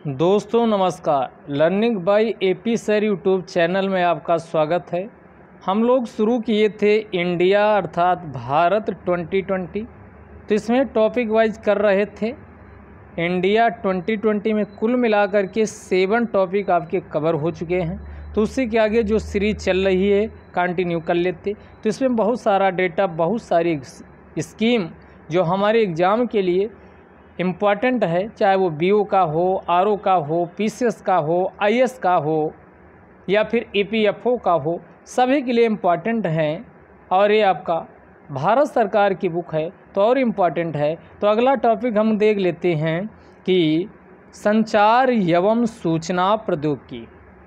दोस्तों नमस्कार। Learning by AP sir YouTube channel में आपका स्वागत है। हम लोग शुरू किए थे इंडिया अर्थात भारत 2020। तो इसमें टॉपिक वाइज कर रहे थे। इंडिया 2020 में कुल मिलाकर के 7 टॉपिक आपके कवर हो चुके हैं। तो उसी के आगे जो सीरीज चल रही है कंटिन्यू कर लेते। तो इसमें बहुत सारा डेटा, बहुत सारी स्कीम जो हमारे एग्ज़ाम के लिए इम्पॉर्टेंट है, चाहे वो बीओ का हो, आरओ का हो, पीसीएस का हो, आईएएस का हो या फिर ईपीएफओ का हो, सभी के लिए इम्पॉर्टेंट हैं। और ये आपका भारत सरकार की बुक है तो और इम्पॉर्टेंट है। तो अगला टॉपिक हम देख लेते हैं कि संचार एवं सूचना प्रौद्योगिकी,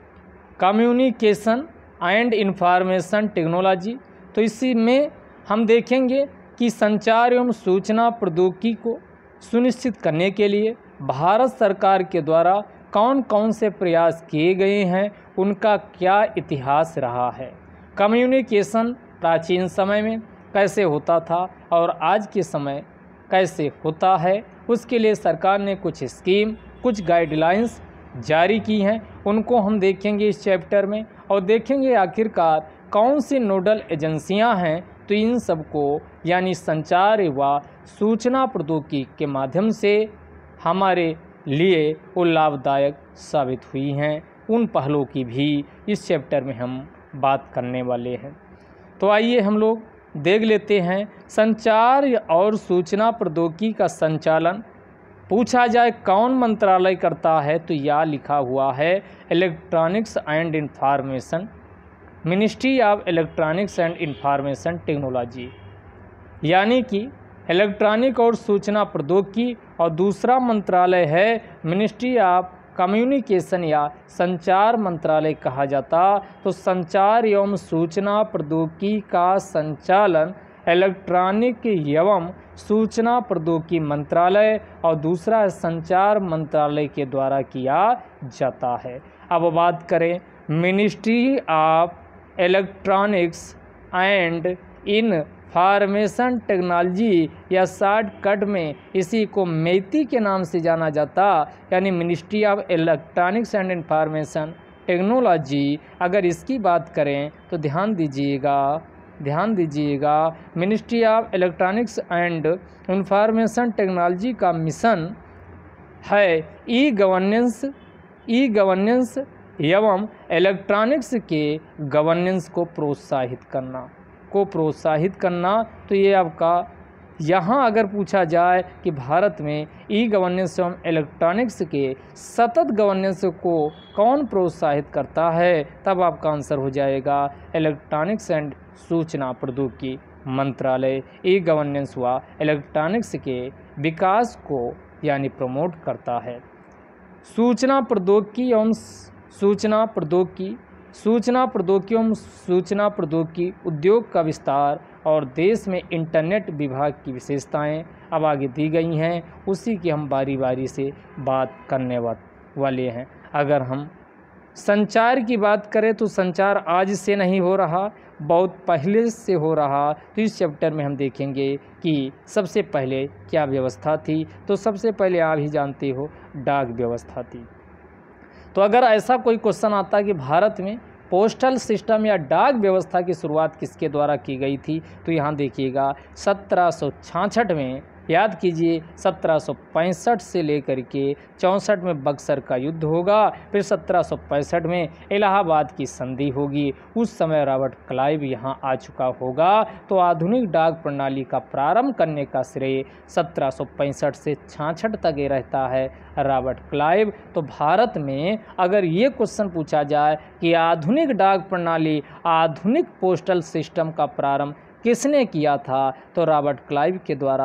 कम्युनिकेशन एंड इंफॉर्मेशन टेक्नोलॉजी। तो इसी में हम देखेंगे कि संचार एवं सूचना प्रौद्योगिकी को सुनिश्चित करने के लिए भारत सरकार के द्वारा कौन कौन से प्रयास किए गए हैं, उनका क्या इतिहास रहा है। कम्युनिकेशन प्राचीन समय में कैसे होता था और आज के समय कैसे होता है, उसके लिए सरकार ने कुछ स्कीम, कुछ गाइडलाइंस जारी की हैं। उनको हम देखेंगे इस चैप्टर में और देखेंगे आखिरकार कौन सी नोडल एजेंसियां हैं तो इन सबको यानी संचार व सूचना प्रौद्योगिकी के माध्यम से हमारे लिए वो लाभदायक साबित हुई हैं। उन पहलुओं की भी इस चैप्टर में हम बात करने वाले हैं। तो आइए हम लोग देख लेते हैं। संचार और सूचना प्रौद्योगिकी का संचालन पूछा जाए कौन मंत्रालय करता है तो यह लिखा हुआ है electronics and information, ministry of electronics and information technology, यानी कि इलेक्ट्रॉनिक और सूचना प्रौद्योगिकी। और दूसरा मंत्रालय है मिनिस्ट्री ऑफ कम्युनिकेशन या संचार मंत्रालय कहा जाता। तो संचार एवं सूचना प्रौद्योगिकी का संचालन इलेक्ट्रॉनिक एवं सूचना प्रौद्योगिकी मंत्रालय और दूसरा है संचार मंत्रालय के द्वारा किया जाता है। अब बात करें ministry of electronics and information technology या शॉर्टकट में इसी को मेती के नाम से जाना जाता, यानी ministry of electronics and information technology. अगर इसकी बात करें तो ध्यान दीजिएगा ministry of electronics and information technology का मिशन है ई गवर्नेंस एवं इलेक्ट्रॉनिक्स के गवर्नेंस को प्रोत्साहित करना। तो ये आपका यहाँ अगर पूछा जाए कि भारत में ई गवर्नेंस एवं इलेक्ट्रॉनिक्स के सतत गवर्नेंस को कौन प्रोत्साहित करता है, तब आपका आंसर हो जाएगा इलेक्ट्रॉनिक्स एंड सूचना प्रौद्योगिकी मंत्रालय ई गवर्नेंस व इलेक्ट्रॉनिक्स के विकास को यानी प्रमोट करता है। सूचना प्रौद्योगिकी एवं सूचना प्रौद्योगिकी उद्योग का विस्तार और देश में इंटरनेट विभाग की विशेषताएं अब आगे दी गई हैं, उसी की हम बारी बारी से बात करने वाले हैं। अगर हम संचार की बात करें तो संचार आज से नहीं हो रहा, बहुत पहले से हो रहा। तो इस चैप्टर में हम देखेंगे कि सबसे पहले क्या व्यवस्था थी। तो सबसे पहले आप ही जानते हो डाक व्यवस्था थी। तो अगर ऐसा कोई क्वेश्चन आता कि भारत में पोस्टल सिस्टम या डाक व्यवस्था की शुरुआत किसके द्वारा की गई थी, तो यहाँ देखिएगा 1766 में, याद कीजिए 1765 से लेकर के 64 में बक्सर का युद्ध होगा। फिर 1765 में इलाहाबाद की संधि होगी। उस समय रॉबर्ट क्लाइव यहाँ आ चुका होगा। तो आधुनिक डाक प्रणाली का प्रारंभ करने का श्रेय 1765 से 66 तक ये रहता है रॉबर्ट क्लाइव। तो भारत में अगर ये क्वेश्चन पूछा जाए कि आधुनिक डाक प्रणाली, आधुनिक पोस्टल सिस्टम का प्रारंभ किसने किया था, तो रॉबर्ट क्लाइव के द्वारा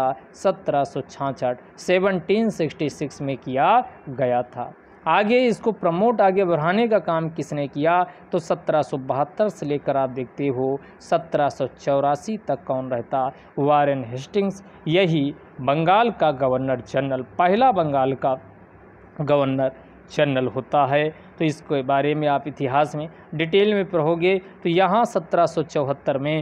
1766 में किया गया था। आगे इसको प्रमोट, आगे बढ़ाने का काम किसने किया, तो 1772 से लेकर आप देखते हो 1784 तक कौन रहता, वारेन हेस्टिंग्स। यही बंगाल का गवर्नर जनरल, पहला बंगाल का गवर्नर जनरल होता है। तो इसके बारे में आप इतिहास में डिटेल में पढ़ोगे। तो यहाँ 1774 में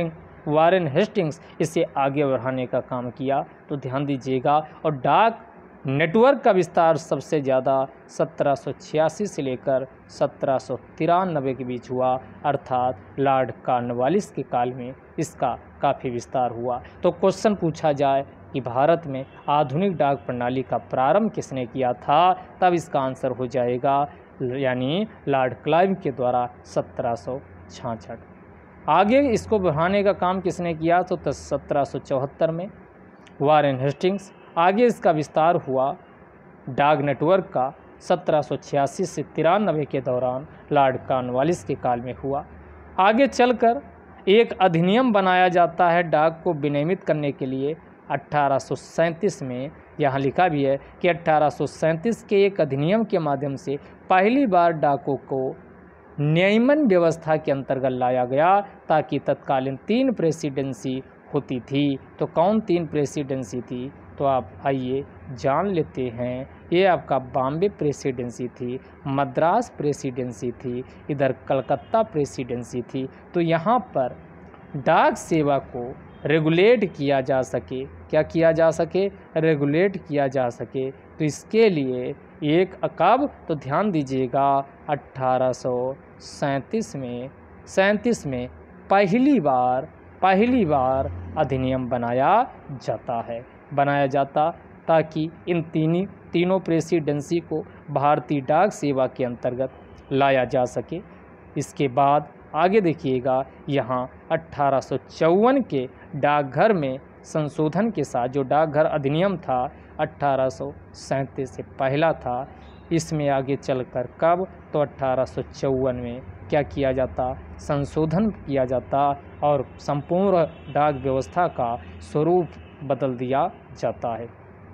वारेन हेस्टिंग्स इसे आगे बढ़ाने का काम किया। तो ध्यान दीजिएगा। और डाक नेटवर्क का विस्तार सबसे ज़्यादा 1786 से लेकर 1793 के बीच हुआ, अर्थात लॉर्ड कॉर्नवालिस के काल में इसका काफ़ी विस्तार हुआ। तो क्वेश्चन पूछा जाए कि भारत में आधुनिक डाक प्रणाली का प्रारंभ किसने किया था, तब इसका आंसर हो जाएगा यानी लॉर्ड क्लाइव के द्वारा 1766। आगे इसको बढ़ाने का काम किसने किया, तो 1774 में वारेन हेस्टिंग्स। आगे इसका विस्तार हुआ डाक नेटवर्क का 1786 से 93 के दौरान लॉर्ड कॉर्नवालिस के काल में हुआ। आगे चलकर एक अधिनियम बनाया जाता है डाक को विनियमित करने के लिए 1837 में। यहाँ लिखा भी है कि 1837 के एक अधिनियम के माध्यम से पहली बार डाकों को नियमन व्यवस्था के अंतर्गत लाया गया, ताकि तत्कालीन 3 प्रेसिडेंसी होती थी। तो कौन 3 प्रेसिडेंसी थी, तो आप आइए जान लेते हैं। ये आपका बॉम्बे प्रेसिडेंसी थी, मद्रास प्रेसिडेंसी थी, इधर कलकत्ता प्रेसिडेंसी थी। तो यहाँ पर डाक सेवा को रेगुलेट किया जा सके, क्या किया जा सके, रेगुलेट किया जा सके, तो इसके लिए एक कब, तो ध्यान दीजिएगा 1837 में पहली बार अधिनियम बनाया जाता ताकि इन तीनों प्रेसिडेंसी को भारतीय डाक सेवा के अंतर्गत लाया जा सके। इसके बाद आगे देखिएगा, यहाँ 1854 के डाकघर में संशोधन के साथ जो डाकघर अधिनियम था 1837 से पहला था, इसमें आगे चलकर कब, तो 1854 में क्या किया जाता, संशोधन किया जाता और संपूर्ण डाक व्यवस्था का स्वरूप बदल दिया जाता है।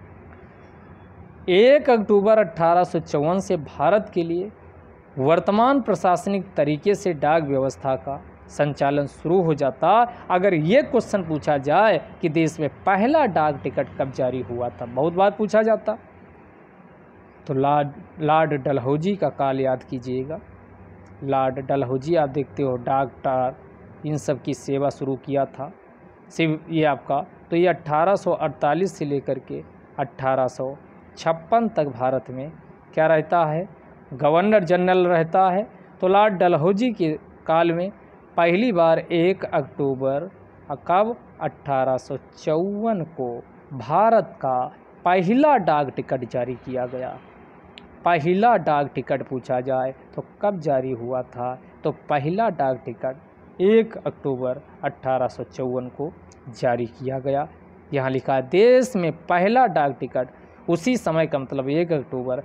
1 अक्टूबर 1854 से भारत के लिए वर्तमान प्रशासनिक तरीके से डाक व्यवस्था का संचालन शुरू हो जाता। अगर ये क्वेश्चन पूछा जाए कि देश में पहला डाक टिकट कब जारी हुआ था, बहुत बार पूछा जाता, तो लॉर्ड डलहौजी का काल याद कीजिएगा। लॉर्ड डलहौजी आप देखते हो डाक टार इन सब की सेवा शुरू किया था। सिर्फ ये आपका, तो ये 1848 से लेकर के 1856 तक भारत में क्या रहता है, गवर्नर जनरल रहता है। तो लॉर्ड डलहौजी के काल में पहली बार 1 अक्टूबर कब, 1854 को भारत का पहला डाक टिकट जारी किया गया। पहला डाक टिकट पूछा जाए तो कब जारी हुआ था, तो पहला डाक टिकट 1 अक्टूबर 1854 को जारी किया गया। यहाँ लिखा है देश में पहला डाक टिकट उसी समय का मतलब 1 अक्टूबर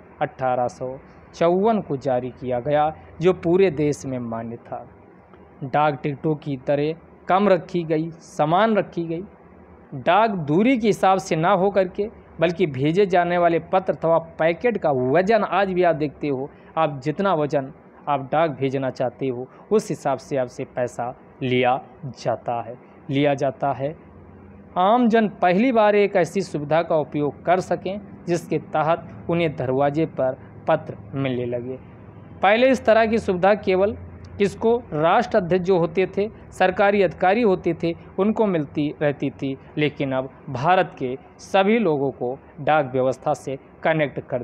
1854 को जारी किया गया, जो पूरे देश में मान्य था। डाक टिकटों की दरें कम रखी गई, समान रखी गई। डाक दूरी के हिसाब से ना हो करके, बल्कि भेजे जाने वाले पत्र अथवा पैकेट का वजन, आज भी आप देखते हो, आप जितना वजन आप डाक भेजना चाहते हो उस हिसाब से आपसे पैसा लिया जाता है। आम जन पहली बार एक ऐसी सुविधा का उपयोग कर सकें जिसके तहत उन्हें दरवाजे पर पत्र मिलने लगे। पहले इस तरह की सुविधा केवल किसको, राष्ट्र अध्यक्ष जो होते थे, सरकारी अधिकारी होते थे, उनको मिलती रहती थी। लेकिन अब भारत के सभी लोगों को डाक व्यवस्था से कनेक्ट कर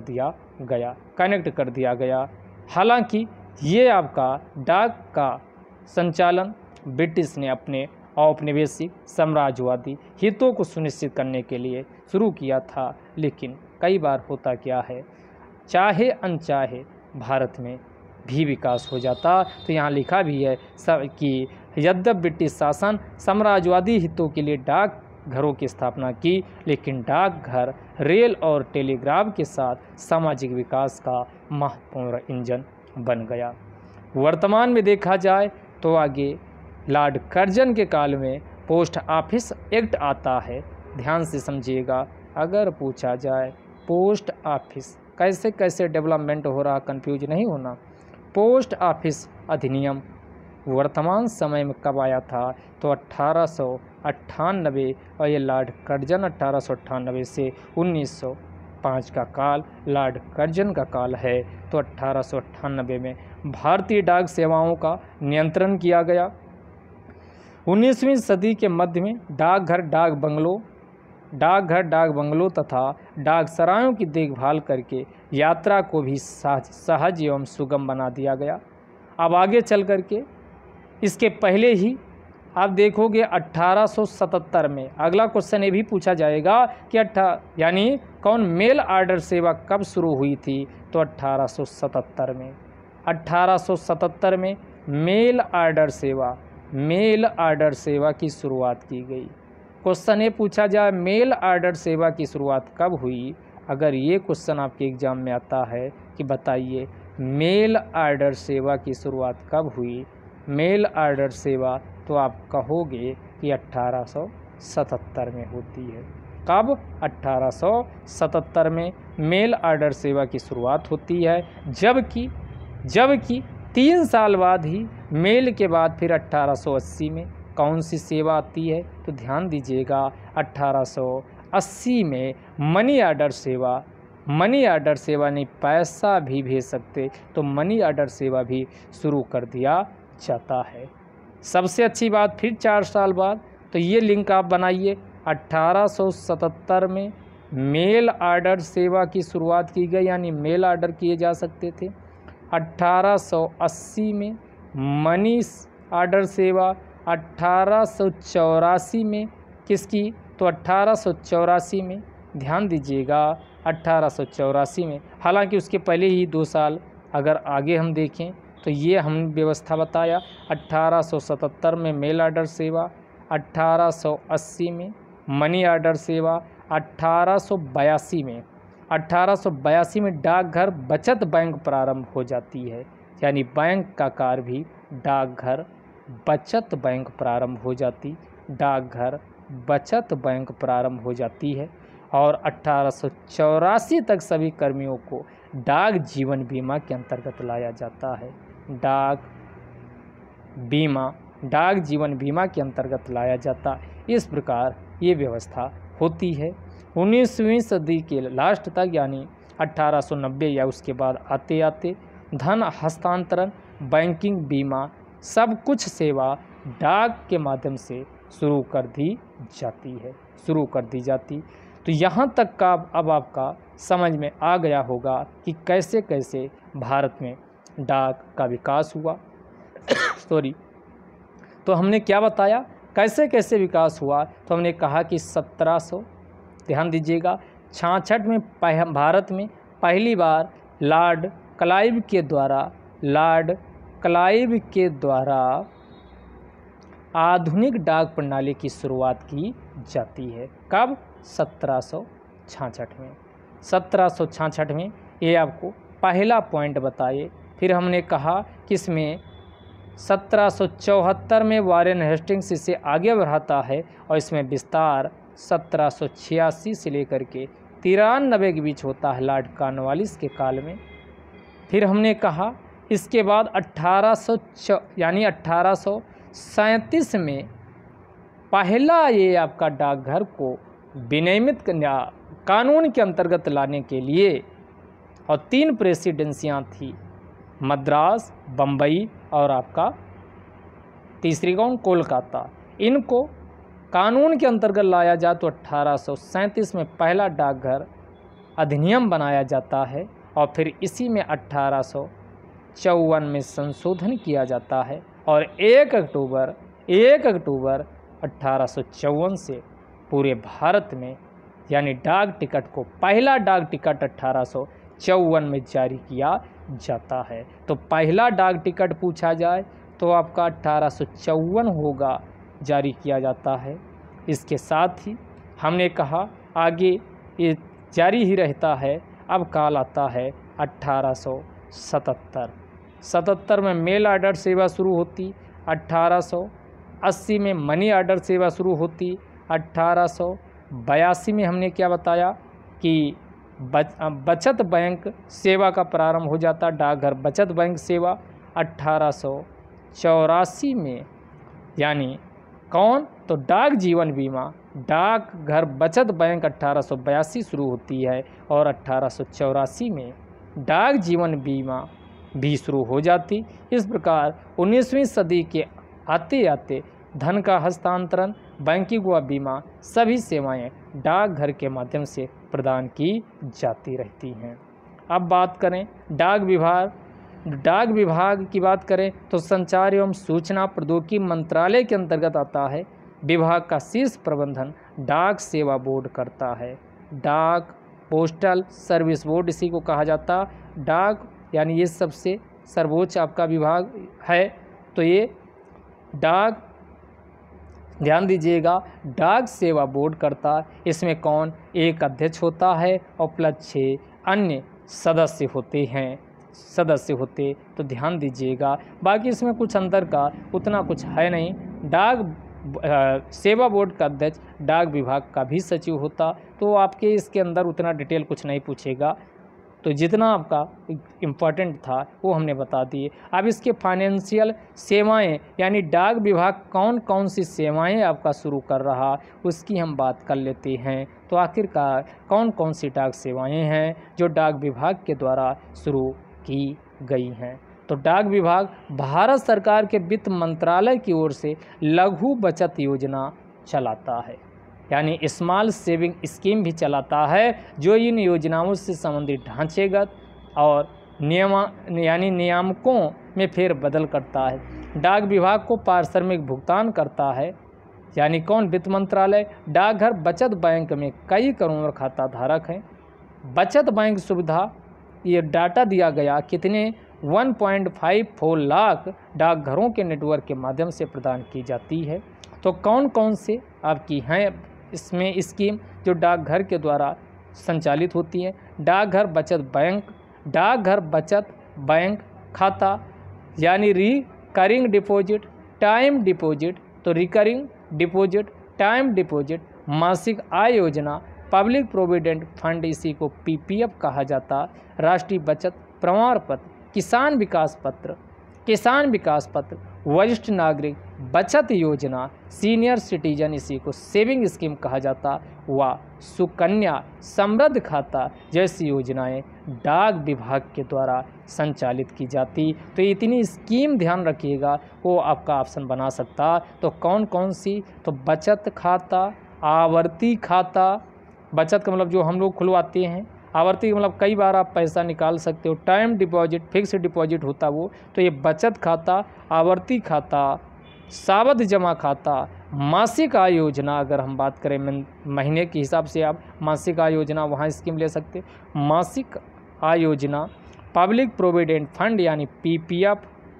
दिया गया। हालांकि ये आपका डाक का संचालन ब्रिटिश ने अपने औपनिवेशिक साम्राज्यवादी हितों को सुनिश्चित करने के लिए शुरू किया था। लेकिन कई बार होता क्या है, चाहे अनचाहे भारत में भी विकास हो जाता। तो यहाँ लिखा भी है कि यद्यपि ब्रिटिश शासन साम्राज्यवादी हितों के लिए डाक घरों की स्थापना की, लेकिन डाकघर रेल और टेलीग्राफ के साथ सामाजिक विकास का महत्वपूर्ण इंजन बन गया। वर्तमान में देखा जाए तो आगे लॉर्ड कर्जन के काल में पोस्ट ऑफिस एक्ट आता है। ध्यान से समझिएगा, अगर पूछा जाए पोस्ट ऑफिस कैसे कैसे डेवलपमेंट हो रहा, कंफ्यूज नहीं होना। पोस्ट ऑफिस अधिनियम वर्तमान समय में कब आया था, तो 1898, और ये लॉर्ड कर्जन 1898 से 1905 का काल लॉर्ड कर्जन का काल है। तो 1898 में भारतीय डाक सेवाओं का नियंत्रण किया गया। 19वीं सदी के मध्य में डाकघर, डाक बंगलों डाकघर, डाक बंगलों तथा डाक सरायों की देखभाल करके यात्रा को भी सहज एवं सुगम बना दिया गया। अब आगे चल करके इसके पहले ही आप देखोगे 1877 में अगला क्वेश्चन ये भी पूछा जाएगा कि यानी कौन मेल ऑर्डर सेवा कब शुरू हुई थी, तो 1877 में। 1877 में मेल ऑर्डर सेवा की शुरुआत की गई। क्वेश्चन ये पूछा जाए मेल ऑर्डर सेवा की शुरुआत कब हुई, अगर ये क्वेश्चन आपके एग्जाम में आता है कि बताइए मेल ऑर्डर सेवा की शुरुआत कब हुई, मेल ऑर्डर सेवा, तो आप कहोगे कि 1877 में होती है। कब? 1877 में मेल ऑर्डर सेवा की शुरुआत होती है, जबकि 3 साल बाद ही मेल के बाद फिर 1880 में कौन सी सेवा आती है, तो ध्यान दीजिएगा 1880 में मनी ऑर्डर सेवा नहीं पैसा भी भेज सकते, तो मनी ऑर्डर सेवा भी शुरू कर दिया जाता है। सबसे अच्छी बात फिर 4 साल बाद, तो ये लिंक आप बनाइए। 1877 में मेल ऑर्डर सेवा की शुरुआत की गई, यानी मेल ऑर्डर किए जा सकते थे। 1880 में मनी ऑर्डर सेवा, 1884 में किसकी, तो 1884 में ध्यान दीजिएगा 1884 में। हालांकि उसके पहले ही 2 साल अगर आगे हम देखें तो ये हम व्यवस्था बताया। 1877 में मेल ऑर्डर सेवा, 1880 में मनी ऑर्डर सेवा, 1882 में डाकघर बचत बैंक प्रारंभ हो जाती है, यानी बैंक का कार्य भी डाकघर बचत बैंक प्रारंभ हो जाती है। और 1884 तक सभी कर्मियों को डाक जीवन बीमा के अंतर्गत लाया जाता है। डाक जीवन बीमा के अंतर्गत लाया जाता है। इस प्रकार ये व्यवस्था होती है। 19वीं सदी के लास्ट तक, यानी 1890 या उसके बाद आते आते धन हस्तांतरण, बैंकिंग, बीमा, सब कुछ सेवा डाक के माध्यम से शुरू कर दी जाती। तो यहाँ तक का अब आपका समझ में आ गया होगा कि कैसे कैसे भारत में डाक का विकास हुआ। तो हमने क्या बताया, कैसे कैसे विकास हुआ, तो हमने कहा कि 1700, ध्यान दीजिएगा, 66 में भारत में पहली बार लॉर्ड क्लाइव के द्वारा आधुनिक डाक प्रणाली की शुरुआत की जाती है। कब? 1766 में। ये आपको पहला पॉइंट बताए। फिर हमने कहा कि इसमें 1774 में वारेन हेस्टिंग्स इसे आगे बढ़ाता है और इसमें विस्तार 1786 से लेकर के 93 के बीच होता है लॉर्ड कॉर्नवालिस के काल में। फिर हमने कहा इसके बाद 1837 में पहला ये आपका डाकघर को विनियमित कानून के अंतर्गत लाने के लिए, और 3 प्रेसिडेंसियाँ थी, मद्रास, बम्बई और आपका तीसरी कौन, कोलकाता। इनको कानून के अंतर्गत लाया जाए तो 1837 में पहला डाकघर अधिनियम बनाया जाता है और फिर इसी में 1854 में संशोधन किया जाता है और 1 अक्टूबर 1854 से पूरे भारत में यानी डाक टिकट को, पहला डाक टिकट 1854 में जारी किया जाता है। तो पहला डाक टिकट पूछा जाए तो आपका 1854 होगा, जारी किया जाता है। इसके साथ ही हमने कहा आगे ये जारी ही रहता है। अब काल आता है 1877 में मेल ऑर्डर सेवा शुरू होती, 1880 में मनी ऑर्डर सेवा शुरू होती, 1882 में हमने क्या बताया कि बचत बैंक सेवा का प्रारंभ हो जाता, डाकघर बचत बैंक सेवा। 1884 में यानी कौन, तो डाक जीवन बीमा, डाकघर बचत बैंक 1882 शुरू होती है और 1884 में डाक जीवन बीमा भी शुरू हो जाती। इस प्रकार 19वीं सदी के आते आते धन का हस्तांतरण, बैंकिंग व बीमा सभी सेवाएं डाकघर के माध्यम से प्रदान की जाती रहती हैं। अब बात करें डाक विभाग की बात करें तो संचार एवं सूचना प्रौद्योगिकी मंत्रालय के अंतर्गत आता है। विभाग का शीर्ष प्रबंधन डाक सेवा बोर्ड करता है। डाक पोस्टल सर्विस बोर्ड इसी को कहा जाता। डाक यानी ये सबसे सर्वोच्च आपका विभाग है। तो ये डाक, ध्यान दीजिएगा, डाक सेवा बोर्ड करता। इसमें कौन? एक अध्यक्ष होता है और प्लस 6 अन्य सदस्य होते। तो ध्यान दीजिएगा, बाकी इसमें कुछ अंतर का उतना कुछ है नहीं। डाक सेवा बोर्ड का अध्यक्ष डाक विभाग का भी सचिव होता। तो आपके इसके अंदर उतना डिटेल कुछ नहीं पूछेगा। तो जितना आपका इम्पोर्टेंट था वो हमने बता दिए। अब इसके फाइनेंशियल सेवाएं यानी डाक विभाग कौन कौन सी सेवाएं आपका शुरू कर रहा उसकी हम बात कर लेते हैं। तो आखिरकार कौन कौन सी डाक सेवाएं हैं जो डाक विभाग के द्वारा शुरू की गई हैं। तो डाक विभाग भारत सरकार के वित्त मंत्रालय की ओर से लघु बचत योजना चलाता है, यानी स्मॉल सेविंग स्कीम भी चलाता है, जो इन योजनाओं से संबंधित ढांचेगत और नियामकों में फेरबदल करता है। डाक विभाग को पारिश्रमिक भुगतान करता है, यानी कौन? वित्त मंत्रालय। डाकघर बचत बैंक में कई करोड़ खाता धारक हैं। बचत बैंक सुविधा ये डाटा दिया गया कितने 1.54 लाख डाकघरों के नेटवर्क के माध्यम से प्रदान की जाती है। तो कौन कौन से आपकी हैं इसमें स्कीम जो डाकघर के द्वारा संचालित होती है? डाकघर बचत बैंक खाता यानी रिकरिंग डिपॉजिट, टाइम डिपॉजिट। तो रिकरिंग डिपॉजिट, टाइम डिपॉजिट, मासिक आय योजना, पब्लिक प्रोविडेंट फंड इसी को पीपीएफ कहा जाता। राष्ट्रीय बचत प्रमाण पत्र, किसान विकास पत्र, वरिष्ठ नागरिक बचत योजना, सीनियर सिटीजन इसी को सेविंग स्कीम कहा जाता व सुकन्या समृद्ध खाता जैसी योजनाएं डाक विभाग के द्वारा संचालित की जाती। तो इतनी स्कीम ध्यान रखिएगा, वो आपका ऑप्शन बना सकता। तो कौन कौन सी? तो बचत खाता, आवर्ती खाता, बचत का मतलब जो हम लोग खुलवाते हैं, आवर्ती का मतलब कई बार आप पैसा निकाल सकते हो। टाइम डिपॉजिट, फिक्स डिपॉजिट होता वो। तो ये बचत खाता, आवर्ती खाता, सावधि जमा खाता, मासिक आय योजना, अगर हम बात करें महीने के हिसाब से आप मासिक आय योजना वहाँ स्कीम ले सकते, मासिक आय योजना, पब्लिक प्रोविडेंट फंड यानी पीपीएफ,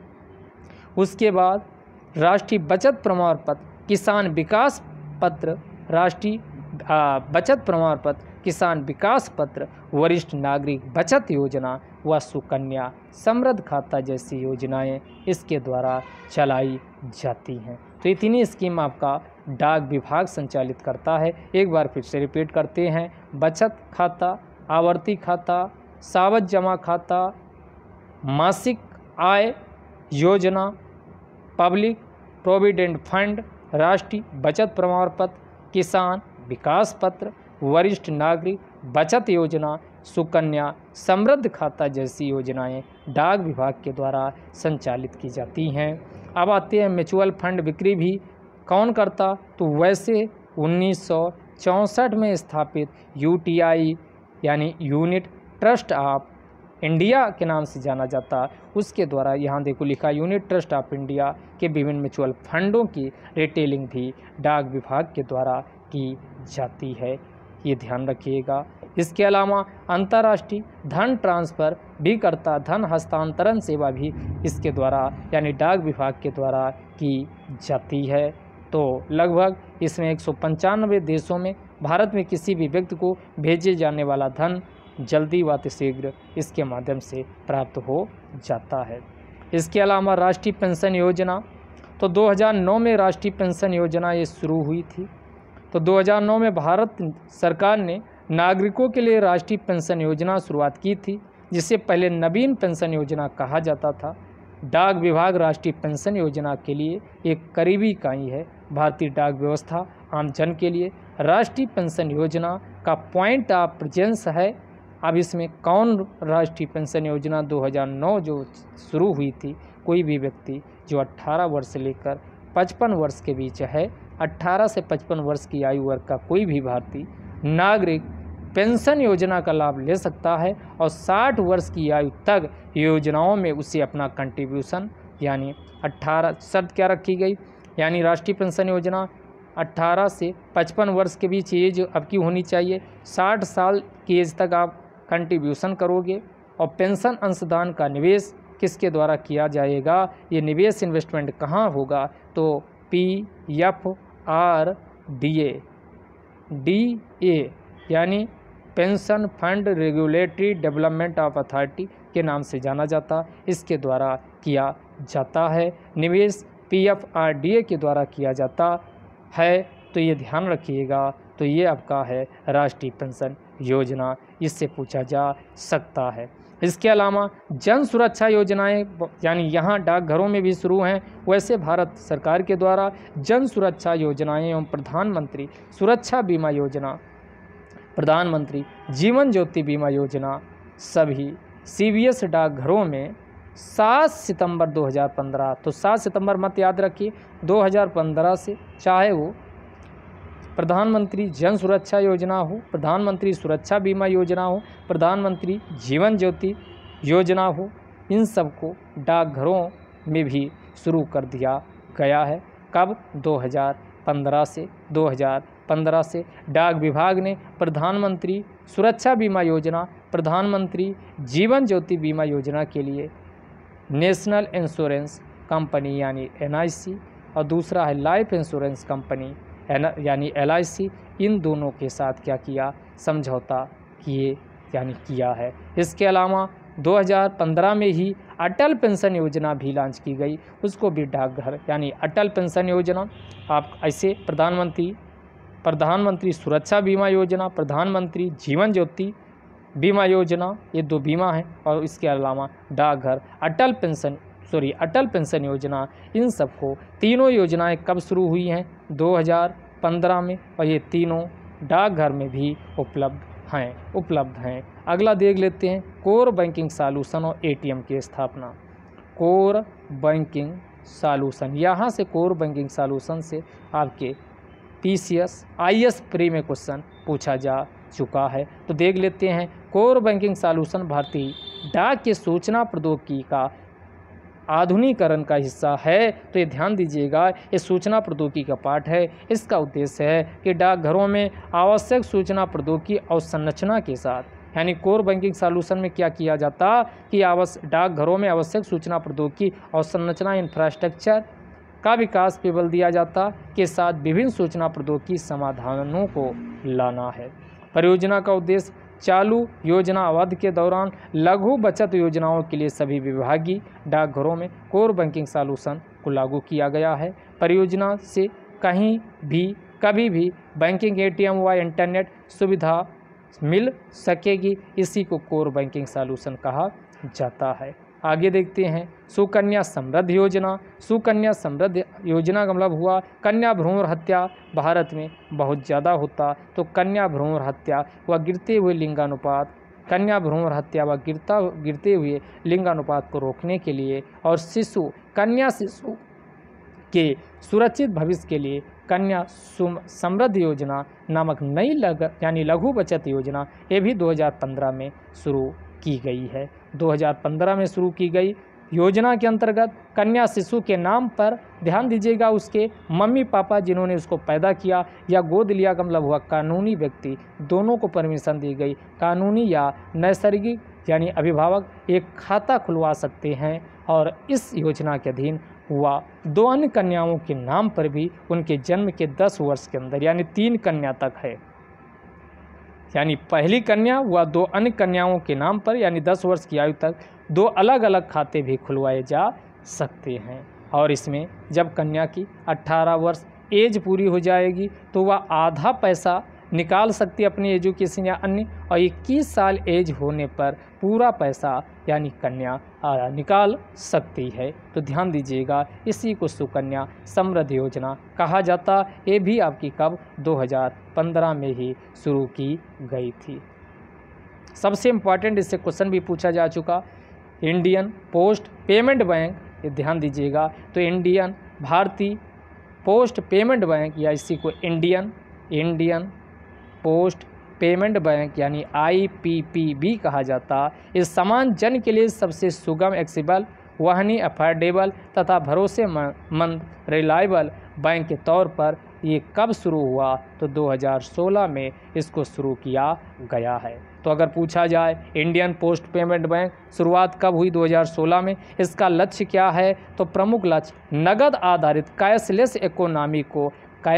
उसके बाद राष्ट्रीय बचत प्रमाण पत्र, किसान विकास पत्र, राष्ट्रीय बचत प्रमाण पत्र, किसान विकास पत्र, वरिष्ठ नागरिक बचत योजना व सुकन्या समृद्ध खाता जैसी योजनाएं इसके द्वारा चलाई जाती हैं। तो इतनी स्कीम आपका डाक विभाग संचालित करता है। एक बार फिर से रिपीट करते हैं। बचत खाता, आवर्ती खाता, सावधि जमा खाता, मासिक आय योजना, पब्लिक प्रोविडेंट फंड, राष्ट्रीय बचत प्रमाण पत्र, किसान विकास पत्र, वरिष्ठ नागरिक बचत योजना, सुकन्या समृद्ध खाता जैसी योजनाएं डाक विभाग के द्वारा संचालित की जाती हैं। अब आते हैं म्यूचुअल फंड बिक्री भी कौन करता? तो वैसे 1964 में स्थापित यूटीआई यानी यूनिट ट्रस्ट ऑफ इंडिया के नाम से जाना जाता, उसके द्वारा यहाँ देखो लिखा यूनिट ट्रस्ट ऑफ इंडिया के विभिन्न म्यूचुअल फंडों की रिटेलिंग भी डाक विभाग के द्वारा की जाती है, ये ध्यान रखिएगा। इसके अलावा अंतर्राष्ट्रीय धन ट्रांसफ़र भी करता, धन हस्तांतरण सेवा भी इसके द्वारा यानी डाक विभाग के द्वारा की जाती है। तो लगभग इसमें 195 देशों में भारत में किसी भी व्यक्ति को भेजे जाने वाला धन जल्दी व शीघ्र इसके माध्यम से प्राप्त हो जाता है। इसके अलावा राष्ट्रीय पेंशन योजना, तो 2009 में राष्ट्रीय पेंशन योजना ये शुरू हुई थी। तो 2009 में भारत सरकार ने नागरिकों के लिए राष्ट्रीय पेंशन योजना शुरुआत की थी, जिसे पहले नवीन पेंशन योजना कहा जाता था। डाक विभाग राष्ट्रीय पेंशन योजना के लिए एक करीबी इकाई है। भारतीय डाक व्यवस्था आम जन के लिए राष्ट्रीय पेंशन योजना का पॉइंट ऑफ प्रेजेंस है। अब इसमें कौन राष्ट्रीय पेंशन योजना 2009 जो शुरू हुई थी, कोई भी व्यक्ति जो 18 वर्ष से लेकर 55 वर्ष के बीच है। 18 से 55 वर्ष की आयु वर्ग का कोई भी भारतीय नागरिक पेंशन योजना का लाभ ले सकता है और 60 वर्ष की आयु तक योजनाओं में उसे अपना कंट्रीब्यूशन यानी 18 शर्त क्या रखी गई, यानी राष्ट्रीय पेंशन योजना 18 से 55 वर्ष के बीच एज आपकी होनी चाहिए। 60 साल की एज तक आप कंट्रीब्यूशन करोगे और पेंशन अंशदान का निवेश किसके द्वारा किया जाएगा, ये निवेश इन्वेस्टमेंट कहाँ होगा, तो PFRDA यानी pension fund regulatory development of authority के नाम से जाना जाता, इसके द्वारा किया जाता है। निवेश PFRDA के द्वारा किया जाता है, तो ये ध्यान रखिएगा। तो ये आपका है राष्ट्रीय पेंशन योजना, इससे पूछा जा सकता है। इसके अलावा जन सुरक्षा योजनाएं यानी यहाँ डाकघरों में भी शुरू हैं, वैसे भारत सरकार के द्वारा जन सुरक्षा योजनाएं एवं प्रधानमंत्री सुरक्षा बीमा योजना, प्रधानमंत्री जीवन ज्योति बीमा योजना सभी CBS डाकघरों में 7 सितंबर 2015, तो 7 सितंबर मत याद रखिए, 2015 से, चाहे वो प्रधानमंत्री जन सुरक्षा योजना हो, प्रधानमंत्री सुरक्षा बीमा योजना हो, प्रधानमंत्री जीवन ज्योति योजना हो, इन सबको डाकघरों में भी शुरू कर दिया गया है। कब? 2015 से डाक विभाग ने प्रधानमंत्री सुरक्षा बीमा योजना, प्रधानमंत्री जीवन ज्योति बीमा योजना के लिए नेशनल इंश्योरेंस कंपनी यानी NIC और दूसरा है लाइफ इंश्योरेंस कंपनी यानी LIC, इन दोनों के साथ क्या किया, समझौता किए यानी किया है। इसके अलावा 2015 में ही अटल पेंशन योजना भी लॉन्च की गई, उसको भी डाकघर यानी अटल पेंशन योजना आप ऐसे प्रधानमंत्री सुरक्षा बीमा योजना, प्रधानमंत्री जीवन ज्योति बीमा योजना, ये 2 बीमा हैं, और इसके अलावा डाकघर अटल पेंशन योजना, इन सबको तीनों योजनाएं कब शुरू हुई हैं, 2015 में, और ये तीनों डाकघर में भी उपलब्ध हैं। अगला देख लेते हैं कोर बैंकिंग सॉल्यूशन और ATM की स्थापना। कोर बैंकिंग सॉल्यूशन, यहाँ से कोर बैंकिंग सॉल्यूशन से आपके PCS IS प्री में क्वेश्चन पूछा जा चुका है, तो देख लेते हैं। कोर बैंकिंग सॉल्यूशन भारतीय डाक के सूचना प्रौद्योगिकी का आधुनिकीकरण का हिस्सा है, तो ये ध्यान दीजिएगा, ये सूचना प्रौद्योगिकी का पार्ट है। इसका उद्देश्य है कि डाकघरों में आवश्यक सूचना प्रौद्योगिकी और संरचना के साथ, यानी कोर बैंकिंग सॉल्यूशन में क्या किया जाता कि डाकघरों में आवश्यक सूचना प्रौद्योगिकी और संरचना इंफ्रास्ट्रक्चर का विकास पे बल दिया जाता के साथ विभिन्न सूचना प्रौद्योगिकी समाधानों को लाना है। परियोजना का उद्देश्य चालू योजना अवधि के दौरान लघु बचत योजनाओं के लिए सभी विभागीय डाकघरों में कोर बैंकिंग सॉल्यूशन को लागू किया गया है। परियोजना से कहीं भी कभी भी बैंकिंग ATM व इंटरनेट सुविधा मिल सकेगी, इसी को कोर बैंकिंग सॉल्यूशन कहा जाता है। आगे देखते हैं सुकन्या समृद्धि योजना। सुकन्या समृद्धि योजना का मतलब हुआ कन्या भ्रूण हत्या भारत में बहुत ज़्यादा होता, तो कन्या भ्रूण हत्या व गिरते हुए लिंगानुपात, कन्या भ्रूण हत्या व गिरते हुए लिंगानुपात को रोकने के लिए और कन्या शिशु के सुरक्षित भविष्य के लिए कन्या समृद्धि योजना नामक नई यानी लघु बचत योजना, ये भी 2015 में शुरू की गई है। 2015 में शुरू की गई योजना के अंतर्गत कन्या शिशु के नाम पर ध्यान दीजिएगा, उसके मम्मी पापा जिन्होंने उसको पैदा किया या गोद लिया का मतलब हुआ कानूनी व्यक्ति, दोनों को परमिशन दी गई। कानूनी या नैसर्गिक यानी अभिभावक एक खाता खुलवा सकते हैं, और इस योजना के अधीन हुआ 2 अन्य कन्याओं के नाम पर भी उनके जन्म के 10 वर्ष के अंदर, यानी 3 कन्या तक है, यानी पहली कन्या व 2 अन्य कन्याओं के नाम पर यानी 10 वर्ष की आयु तक 2 अलग अलग खाते भी खुलवाए जा सकते हैं। और इसमें जब कन्या की 18 वर्ष एज पूरी हो जाएगी तो वह आधा पैसा निकाल सकती है अपनी एजुकेशन या अन्य, और 21 साल एज होने पर पूरा पैसा यानी कन्या निकाल सकती है। तो ध्यान दीजिएगा, इसी को सुकन्या समृद्धि योजना कहा जाता। ये भी आपकी कब 2015 में ही शुरू की गई थी। सबसे इम्पॉर्टेंट इससे क्वेश्चन भी पूछा जा चुका, इंडियन पोस्ट पेमेंट बैंक, ये ध्यान दीजिएगा। तो भारतीय पोस्ट पेमेंट बैंक या इसी को इंडियन पोस्ट पेमेंट बैंक यानी IPPB कहा जाता। इस समान जन के लिए सबसे सुगम, एक्सेसिबल, वहनी, अफोर्डेबल तथा भरोसेमंद रिलायबल बैंक के तौर पर ये कब शुरू हुआ? तो 2016 में इसको शुरू किया गया है। तो अगर पूछा जाए इंडियन पोस्ट पेमेंट बैंक शुरुआत कब हुई? 2016 में। इसका लक्ष्य क्या है? तो प्रमुख लक्ष्य नगद आधारित कैशलेस इकोनॉमी को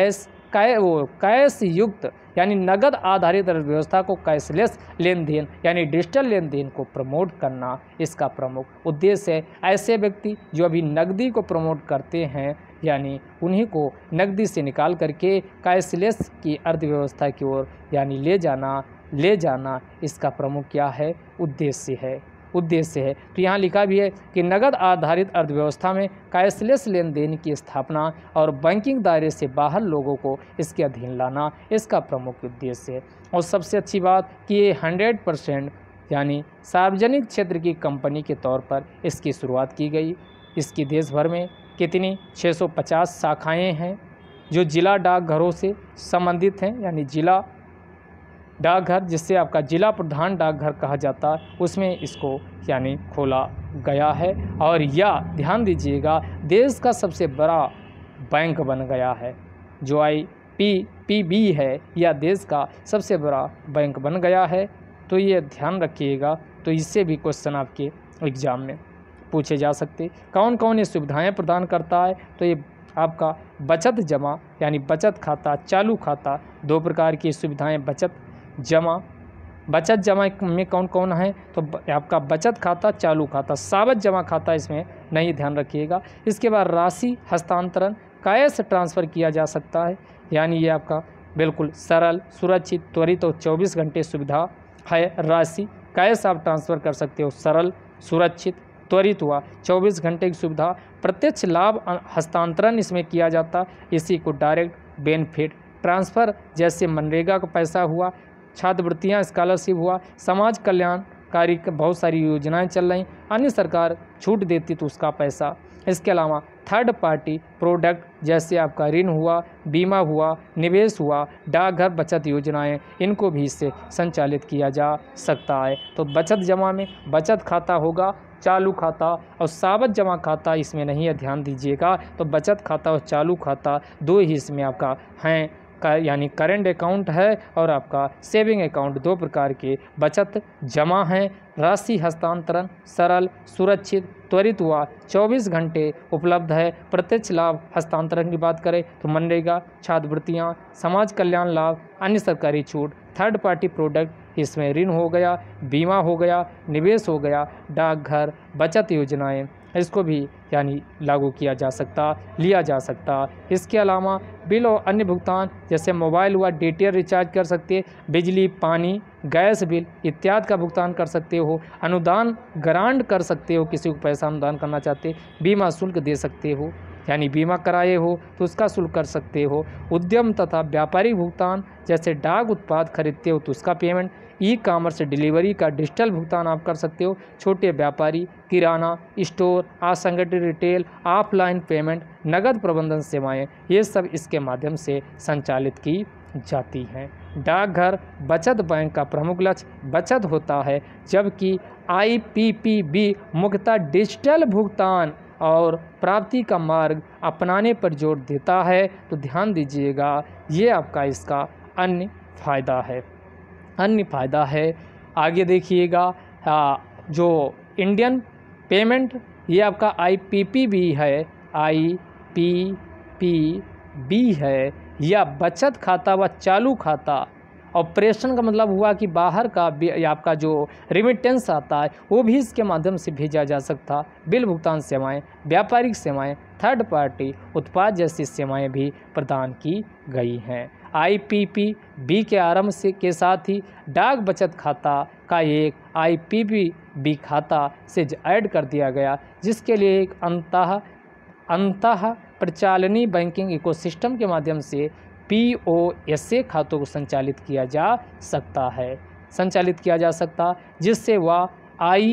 कैश युक्त यानी नगद आधारित अर्थव्यवस्था को कैशलेस लेन देन यानी डिजिटल लेन देन को प्रमोट करना इसका प्रमुख उद्देश्य है। ऐसे व्यक्ति जो अभी नकदी को प्रमोट करते हैं यानी उन्हीं को नकदी से निकाल करके कैशलेस की अर्थव्यवस्था की ओर यानी ले जाना इसका प्रमुख क्या है? उद्देश्य है। तो यहाँ लिखा भी है कि नगद आधारित अर्थव्यवस्था में कैशलेस लेन देन की स्थापना और बैंकिंग दायरे से बाहर लोगों को इसके अधीन लाना इसका प्रमुख उद्देश्य है। और सबसे अच्छी बात कि ये 100% यानी सार्वजनिक क्षेत्र की कंपनी के तौर पर इसकी शुरुआत की गई। इसकी देश भर में कितनी 650 शाखाएँ हैं जो जिला डाकघरों से संबंधित हैं यानी जिला डाकघर जिससे आपका जिला प्रधान डाकघर कहा जाता है उसमें इसको यानी खोला गया है। और यह ध्यान दीजिएगा देश का सबसे बड़ा बैंक बन गया है। जो IPPB है यह देश का सबसे बड़ा बैंक बन गया है। तो ये ध्यान रखिएगा। तो इससे भी क्वेश्चन आपके एग्जाम में पूछे जा सकते। कौन कौन ये सुविधाएं प्रदान करता है? तो ये आपका बचत जमा यानी बचत खाता, चालू खाता, दो प्रकार की सुविधाएं बचत जमा में कौन कौन है? तो आपका बचत खाता, चालू खाता, सावधि जमा खाता इसमें नहीं, ध्यान रखिएगा। इसके बाद राशि हस्तांतरण, कैश ट्रांसफ़र किया जा सकता है यानी ये आपका बिल्कुल सरल, सुरक्षित, त्वरित और 24 घंटे सुविधा है। राशि कैश आप ट्रांसफ़र कर सकते हो, सरल, सुरक्षित, त्वरित हुआ, 24 घंटे की सुविधा। प्रत्यक्ष लाभ हस्तांतरण इसमें किया जाता, इसी को डायरेक्ट बेनिफिट ट्रांसफ़र जैसे मनरेगा का पैसा हुआ, छात्रवृत्तियाँ, स्कॉलरशिप हुआ, समाज कल्याणकारी बहुत सारी योजनाएं चल रही, अन्य सरकार छूट देती तो उसका पैसा। इसके अलावा थर्ड पार्टी प्रोडक्ट जैसे आपका ऋण हुआ, बीमा हुआ, निवेश हुआ, डाकघर बचत योजनाएं, इनको भी इससे संचालित किया जा सकता है। तो बचत जमा में बचत खाता होगा, चालू खाता और सावधि जमा खाता इसमें नहीं है, ध्यान दीजिएगा। तो बचत खाता और चालू खाता दो ही इसमें आपका हैं यानी करेंट अकाउंट है और आपका सेविंग अकाउंट, दो प्रकार के बचत जमा हैं। राशि हस्तांतरण सरल, सुरक्षित, त्वरित हुआ, 24 घंटे उपलब्ध है। प्रत्यक्ष लाभ हस्तांतरण की बात करें तो मनरेगा, छात्रवृत्तियाँ, समाज कल्याण लाभ, अन्य सरकारी छूट, थर्ड पार्टी प्रोडक्ट इसमें ऋण हो गया, बीमा हो गया, निवेश हो गया, डाकघर बचत योजनाएं इसको भी यानी लागू किया जा सकता, लिया जा सकता। इसके अलावा बिल और अन्य भुगतान जैसे मोबाइल हुआ, DTH रिचार्ज कर सकते, बिजली, पानी, गैस बिल इत्यादि का भुगतान कर सकते हो, अनुदान ग्रांट कर सकते हो, किसी को पैसा अनुदान करना चाहते, बीमा शुल्क दे सकते हो यानी बीमा कराए हो तो उसका शुल्क कर सकते हो, उद्यम तथा व्यापारिक भुगतान जैसे डाक उत्पाद खरीदते हो तो उसका पेमेंट, ई-कॉमर्स डिलीवरी का डिजिटल भुगतान आप कर सकते हो, छोटे व्यापारी, किराना स्टोर, असंगठित रिटेल, ऑफलाइन पेमेंट, नगद प्रबंधन सेवाएं, ये सब इसके माध्यम से संचालित की जाती हैं। डाकघर बचत बैंक का प्रमुख लक्ष्य बचत होता है, जबकि IPPB मुख्यतः डिजिटल भुगतान और प्राप्ति का मार्ग अपनाने पर जोर देता है। तो ध्यान दीजिएगा, ये आपका इसका अन्य फ़ायदा है। आगे देखिएगा जो इंडियन पेमेंट ये आपका IPPB है, IPPB है, या बचत खाता व चालू खाता। ऑपरेशन का मतलब हुआ कि बाहर का आपका जो रिमिटेंस आता है वो भी इसके माध्यम से भेजा जा सकता। बिल भुगतान सेवाएं, व्यापारिक सेवाएं, थर्ड पार्टी उत्पाद जैसी सेवाएं भी प्रदान की गई हैं। IPPB के आरंभ के साथ ही डाक बचत खाता का एक IPPB खाता से ऐड कर दिया गया, जिसके लिए एक अंतः प्रचालनी बैंकिंग इकोसिस्टम के माध्यम से POSA खातों को संचालित किया जा सकता, जिससे वह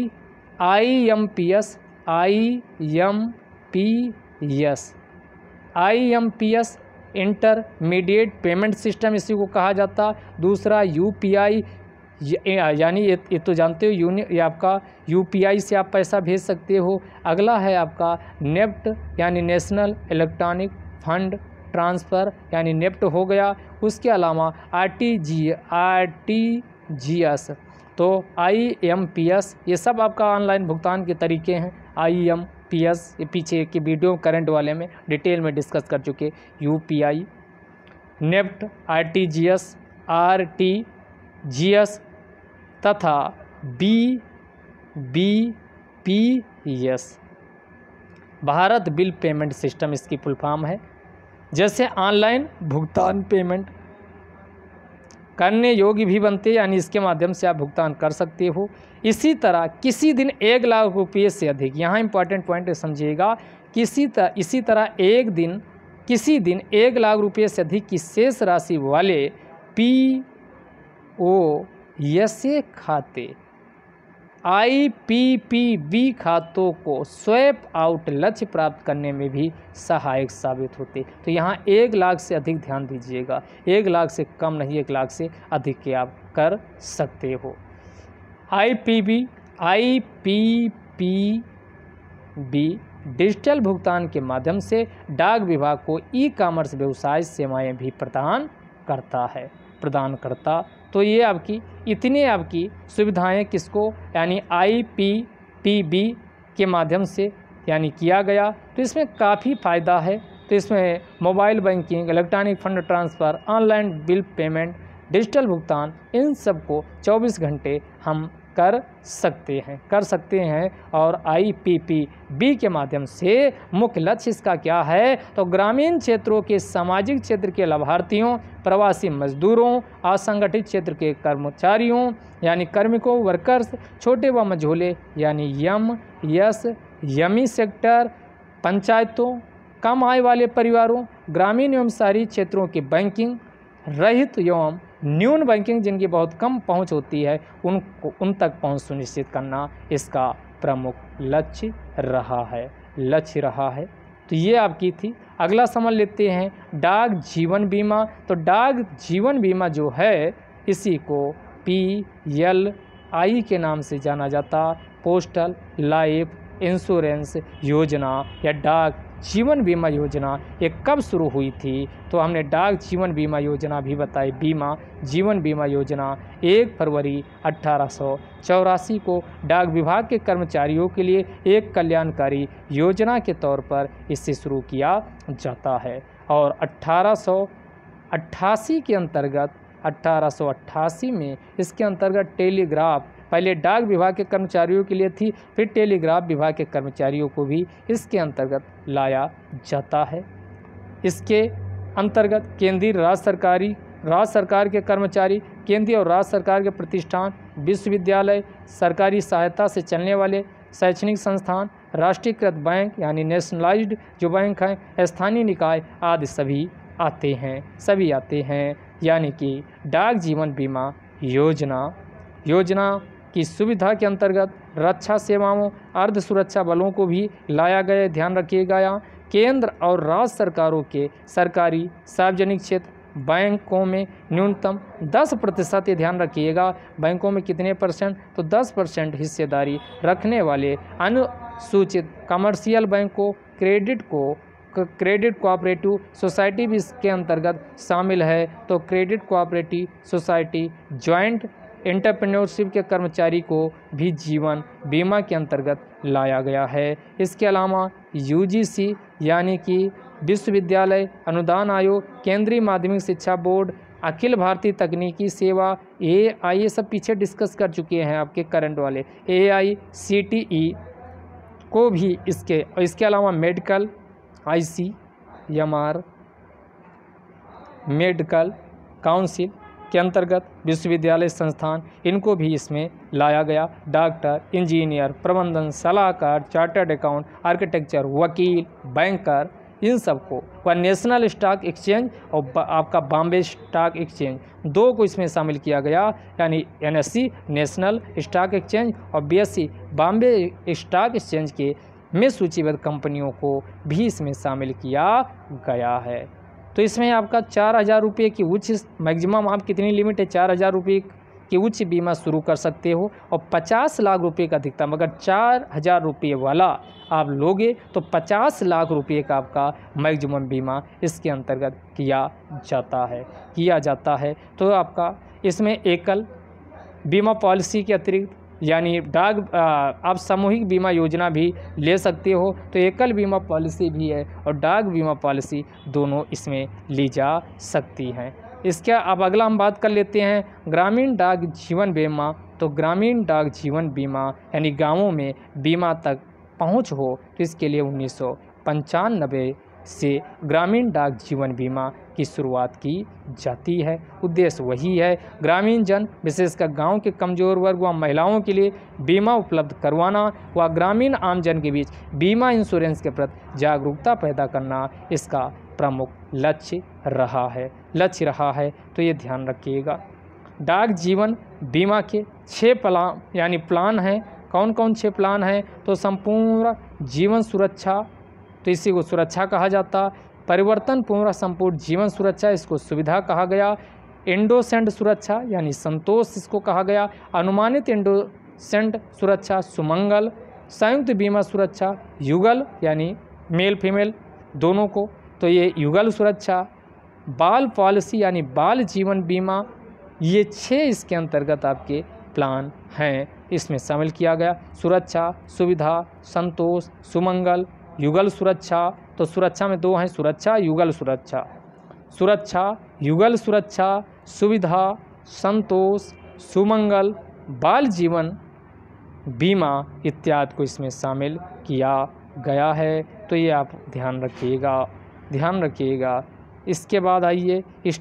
IMPS IMPS intermediate payment system इसी को कहा जाता। दूसरा UPI, यानी ये तो जानते हो ये आपका UPI से आप पैसा भेज सकते हो। अगला है आपका नेफ्ट यानी नेशनल इलेक्ट्रॉनिक फंड ट्रांसफ़र यानी नेफ्ट हो गया। उसके अलावा RTGS तो IMPS, ये सब आपका ऑनलाइन भुगतान के तरीके हैं। IMPS ये पीछे की वीडियो करंट वाले में डिटेल में डिस्कस कर चुके। UPI, नेफ्ट, RTGS तथा BBPS Bharat bill payment system इसकी फुल फॉर्म है। जैसे ऑनलाइन भुगतान पेमेंट करने योग्य भी बनते, यानी इसके माध्यम से आप भुगतान कर सकते हो। इसी तरह किसी दिन 1 लाख रुपये से अधिक, यहाँ इंपॉर्टेंट पॉइंट समझिएगा, इसी तरह किसी दिन 1 लाख रुपये से अधिक की शेष राशि वाले POS खाते IPPB खातों को स्वैप आउट लक्ष्य प्राप्त करने में भी सहायक साबित होते। तो यहाँ 1 लाख से अधिक ध्यान दीजिएगा, 1 लाख से कम नहीं, 1 लाख से अधिक के आप कर सकते हो। IPPB डिजिटल भुगतान के माध्यम से डाक विभाग को ई-कॉमर्स व्यवसाय सेवाएं भी प्रदान करता। तो ये आपकी इतनी आपकी सुविधाएं किसको, यानी IPPB के माध्यम से यानी किया गया। तो इसमें काफ़ी फ़ायदा है। तो इसमें mobile banking, electronic fund transfer, online bill payment, digital भुगतान, इन सब को 24 घंटे हम कर सकते हैं। और IPPB के माध्यम से मुख्य लक्ष्य इसका क्या है, तो ग्रामीण क्षेत्रों के सामाजिक क्षेत्र के लाभार्थियों, प्रवासी मजदूरों, असंगठित क्षेत्र के कर्मचारियों यानी कार्मिकों, वर्कर्स, छोटे व मझोले यानी यमी सेक्टर, पंचायतों, कम आय वाले परिवारों, ग्रामीण एवं शहरी क्षेत्रों की बैंकिंग रहित एवं न्यून बैंकिंग जिनकी बहुत कम पहुंच होती है उन तक पहुंच सुनिश्चित करना इसका प्रमुख लक्ष्य रहा है। तो ये आपकी थी। अगला समझ लेते हैं डाक जीवन बीमा। तो डाक जीवन बीमा जो है इसी को PLI के नाम से जाना जाता, पोस्टल लाइफ इंश्योरेंस योजना या डाक जीवन बीमा योजना। ये कब शुरू हुई थी, तो हमने डाक जीवन बीमा योजना भी बताई। जीवन बीमा योजना 1 फरवरी 1884 को डाक विभाग के कर्मचारियों के लिए एक कल्याणकारी योजना के तौर पर इसे शुरू किया जाता है। और 1888 के अंतर्गत 1888 में इसके अंतर्गत टेलीग्राफ, पहले डाक विभाग के कर्मचारियों के लिए थी, फिर टेलीग्राफ विभाग के कर्मचारियों को भी इसके अंतर्गत लाया जाता है। इसके अंतर्गत केंद्रीय राज्य सरकार के कर्मचारी, केंद्रीय और राज्य सरकार के प्रतिष्ठान, विश्वविद्यालय, सरकारी सहायता से चलने वाले शैक्षणिक संस्थान, राष्ट्रीयकृत बैंक यानी नेशनलाइज्ड जो बैंक हैं, स्थानीय निकाय आदि सभी आते हैं। यानी कि डाक जीवन बीमा योजना की सुविधा के अंतर्गत रक्षा सेवाओं, अर्ध सुरक्षा बलों को भी लाया गया। ध्यान रखिएगा, यहाँ केंद्र और राज्य सरकारों के सरकारी सार्वजनिक क्षेत्र बैंकों में न्यूनतम 10%, ये ध्यान रखिएगा, बैंकों में कितने परसेंट, तो 10% हिस्सेदारी रखने वाले अनुसूचित कमर्शियल बैंकों, क्रेडिट कोऑपरेटिव सोसाइटी भी इसके अंतर्गत शामिल है। तो credit cooperative society, joint entrepreneurship के कर्मचारी को भी जीवन बीमा के अंतर्गत लाया गया है। इसके अलावा UGC यानी कि विश्वविद्यालय अनुदान आयोग, केंद्रीय माध्यमिक शिक्षा बोर्ड, अखिल भारतीय तकनीकी सेवा AI, ये सब पीछे डिस्कस कर चुके हैं आपके करंट वाले। AICTE को भी इसके अलावा मेडिकल ICMR मेडिकल काउंसिल के अंतर्गत विश्वविद्यालय संस्थान, इनको भी इसमें लाया गया। डॉक्टर, इंजीनियर, प्रबंधन सलाहकार, चार्टर्ड अकाउंट, आर्किटेक्चर, वकील, बैंकर, इन सबको, व नेशनल स्टॉक एक्सचेंज और आपका बॉम्बे स्टॉक एक्सचेंज, 2 को इसमें शामिल किया गया। यानी NSE नेशनल स्टॉक एक्सचेंज और BSE बॉम्बे स्टॉक एक्सचेंज के में सूचीबद्ध कंपनियों को भी इसमें शामिल किया गया है। तो इसमें आपका 4,000 रुपये की उच्च मैक्सिमम आप कितनी लिमिट है, 4,000 रुपये की उच्च बीमा शुरू कर सकते हो, और 50 लाख रुपये का अधिकतम, अगर 4,000 रुपये वाला आप लोगे तो 50 लाख रुपये का आपका मैक्सिमम बीमा इसके अंतर्गत किया जाता है। तो आपका इसमें एकल बीमा पॉलिसी के अतिरिक्त यानी आप सामूहिक बीमा योजना भी ले सकते हो, तो एकल बीमा पॉलिसी भी है और डाक बीमा पॉलिसी दोनों इसमें ली जा सकती हैं। इसके अब अगला हम बात कर लेते हैं ग्रामीण डाक जीवन बीमा। तो ग्रामीण डाक जीवन बीमा यानी गाँवों में बीमा तक पहुँच हो, तो इसके लिए 1995 से ग्रामीण डाक जीवन बीमा की शुरुआत की जाती है। उद्देश्य वही है, ग्रामीण जन विशेषकर गांव के कमज़ोर वर्ग व महिलाओं के लिए बीमा उपलब्ध करवाना व ग्रामीण आम जन के बीच बीमा इंश्योरेंस के प्रति जागरूकता पैदा करना इसका प्रमुख लक्ष्य रहा है। तो ये ध्यान रखिएगा। डाक जीवन बीमा के 6 प्लान हैं। कौन कौन 6 प्लान हैं? तो संपूर्ण जीवन सुरक्षा, तो इसी को सुरक्षा कहा जाता। परिवर्तन पूर्ण संपूर्ण जीवन सुरक्षा, इसको सुविधा कहा गया। एंडोसेंट सुरक्षा यानी संतोष इसको कहा गया। अनुमानित एंडोसेंट सुरक्षा सुमंगल। संयुक्त बीमा सुरक्षा युगल यानी मेल फीमेल दोनों को, तो ये युगल सुरक्षा। बाल पॉलिसी यानी बाल जीवन बीमा, ये 6 इसके अंतर्गत आपके प्लान हैं, इसमें शामिल किया गया। सुरक्षा, सुविधा, संतोष, सुमंगल, युगल सुरक्षा। तो सुरक्षा में 2 हैं, सुरक्षा युगल सुरक्षा। सुरक्षा युगल सुरक्षा, सुविधा, संतोष, सुमंगल, बाल जीवन बीमा इत्यादि को इसमें शामिल किया गया है। तो ये आप ध्यान रखिएगा। इसके बाद आइए